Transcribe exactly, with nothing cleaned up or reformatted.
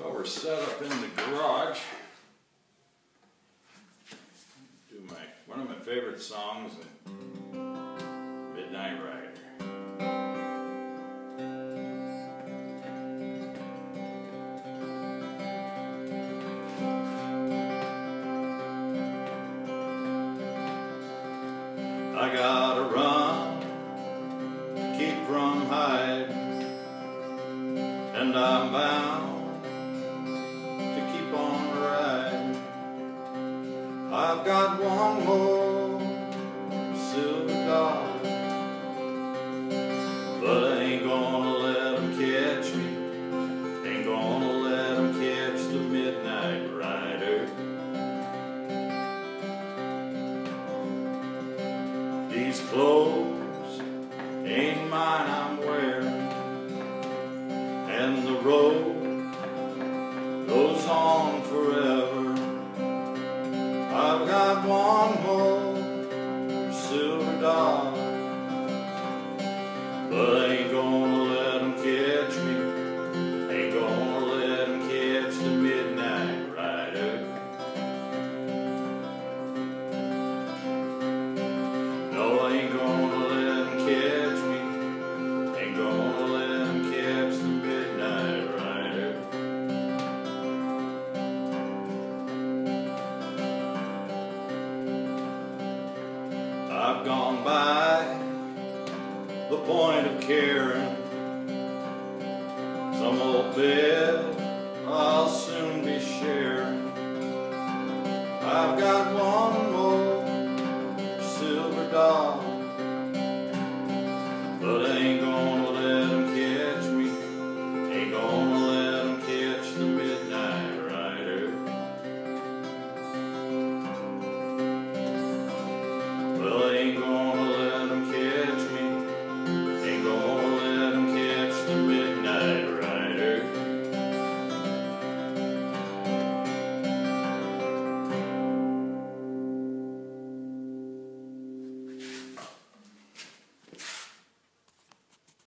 Well, we're set up in the garage. Do my one of my favorite songs, Midnight Rider. I gotta run, keep from hiding, and I'm bound to keep on riding. I've got one more silver dollar, but I ain't gonna let 'em catch me. Ain't gonna let 'em catch the Midnight Rider. These clothes ain't mine, I'm wearing, and the road goes on forever. I've got one more silver dollar, but I ain't gonna let 'em catch me. Ain't gonna let 'em catch the Midnight Rider. No, I ain't gonna let 'em catch me. Ain't gonna let 'em catch the Midnight Rider. I've gone by the point of caring. Some old bed I'll soon be sharing. I've got one more silver dollar,